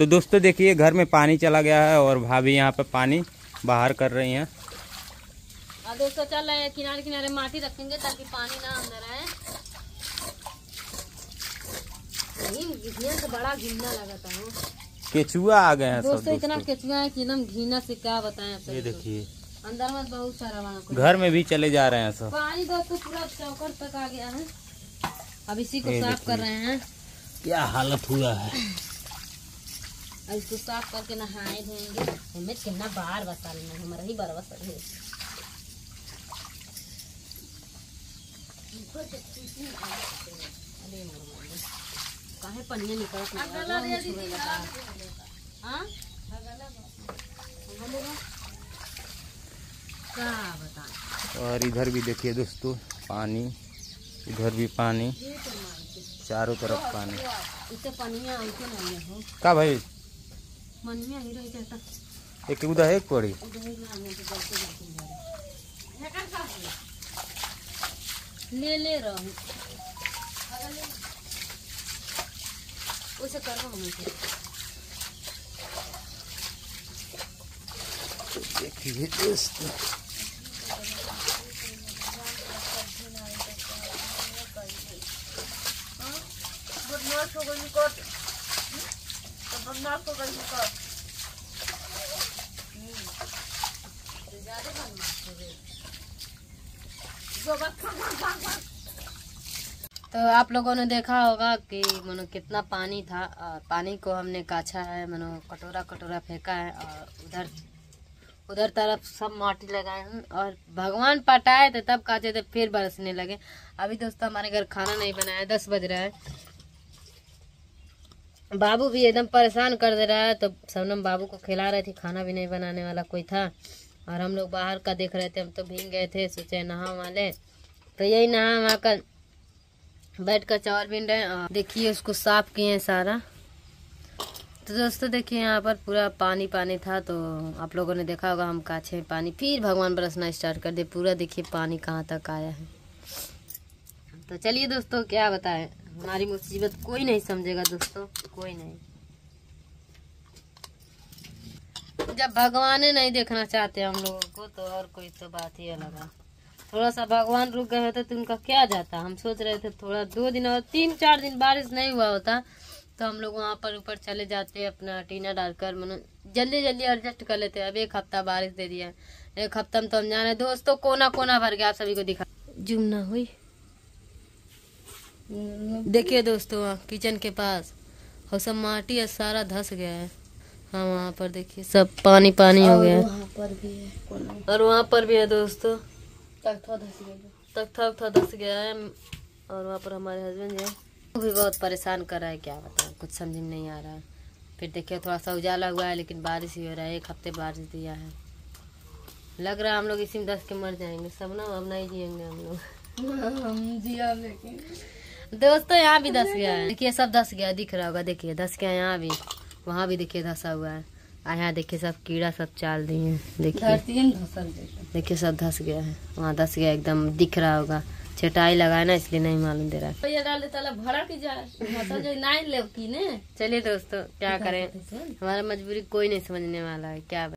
तो दोस्तों देखिए घर में पानी चला गया है और भाभी यहाँ पे पानी बाहर कर रही हैं। और दोस्तों चल रहे हैं किनारे किनारे माटी रखेंगे ताकि पानी ना अंदर आए। तो बड़ा घिना लगता है, केचुआ आ गए हैं दोस्तों। इतना केचुआ है कि एकदम घिना से क्या बताएं। ये देखिए अंदर में बहुत सारा वहाँ घर में भी चले जा रहे हैं सब। पानी दोस्तों पूरा चौकर तक आ गया है। अब इसी को साफ कर रहे हैं। क्या हालत हुआ है। अब इसको साफ करके नहाए धोएंगे। हमें कितना बार बसा लेना, हमारा ही बार बसा है। काहे पनिया निकल क्या बताएं। और इधर भी देखिए दोस्तों पानी, इधर भी पानी, चारों तरफ पानी। इससे पनिया ऐसे नहीं हो का भाई मनिया ही रही जाता। एक उधर है एक पड़ी। ले रहो उसे करो हम देखिए दोस्तों तो आप लोगों ने देखा होगा कि मनो कितना पानी था। पानी को हमने काछा है, मनो कटोरा कटोरा फेंका है और उधर तरफ सब माटी लगाए हैं। और भगवान पटाए थे तब काचे थे, फिर बरसने लगे। अभी दोस्तों हमारे घर खाना नहीं बनाया, 10 बज रहा है। बाबू भी एकदम परेशान कर दे रहा है। तो सबनम बाबू को खिला रही थी, खाना भी नहीं बनाने वाला कोई था। और हम लोग बाहर का देख रहे थे, हम तो भीग गए थे, सोचे नहा वाले। तो यही नहा वहा कर बैठ कर चावल बीन रहे हैं। देखिए उसको साफ किए हैं सारा। तो दोस्तों देखिए यहाँ पर पूरा पानी पानी था। तो आप लोगों ने देखा होगा हम काछे पानी, फिर भगवान बरसना स्टार्ट कर दे। पूरा देखिए पानी कहाँ तक आया है। तो चलिए दोस्तों क्या बताएं, हमारी मुसीबत कोई नहीं समझेगा दोस्तों, कोई नहीं। जब भगवान नहीं देखना चाहते हम लोगों को तो और कोई तो बात ही अलग है। थोड़ा सा भगवान रुक गए होते तो उनका क्या जाता। हम सोच रहे थे थोड़ा 2 दिन और 3-4 दिन बारिश नहीं हुआ होता तो हम लोग वहाँ पर ऊपर चले जाते, अपना टीना डालकर मनो जल्दी जल्दी एडजस्ट कर लेते। अब 1 हफ्ता बारिश दे दिया, 1 हफ्ता में तो हम जाने दोस्तों कोना कोना भर गया। आप सभी को दिखा जूम ना हुई। देखिए दोस्तों किचन के पास और सब माटी है, सारा धस गया है। हाँ वहाँ पर देखिए सब पानी पानी हो गया है। वहाँ पर भी है और वहाँ पर भी है दोस्तों, तख्ता धस गया है। और वहाँ पर हमारे हस्बैंड है, वो भी बहुत परेशान कर रहा है। क्या बताएं, कुछ समझ में नहीं आ रहा है। फिर देखिए थोड़ा सा उजाला हुआ है लेकिन बारिश ही हो रहा है। 1 हफ्ते बारिश दिया है, लग रहा है हम लोग इसी में 10 के मर जाएंगे सब ना। अब नहीं जिएंगे हम लोग। हम जिया लेकिन दोस्तों यहाँ भी धस गया है। देखिए सब धस गया, दिख रहा होगा। देखिए धस गया यहाँ भी, वहाँ भी देखिए धसा हुआ है। यहाँ देखिए सब कीड़ा सब चाल दिए हैं। देखिए सब धस गया है, वहाँ धस गया एकदम दिख रहा होगा। चटाई लगाए ना इसलिए नहीं मालूम दे रहा है। चलिए दोस्तों क्या करें, हमारा मजबूरी कोई नहीं समझने वाला है। क्या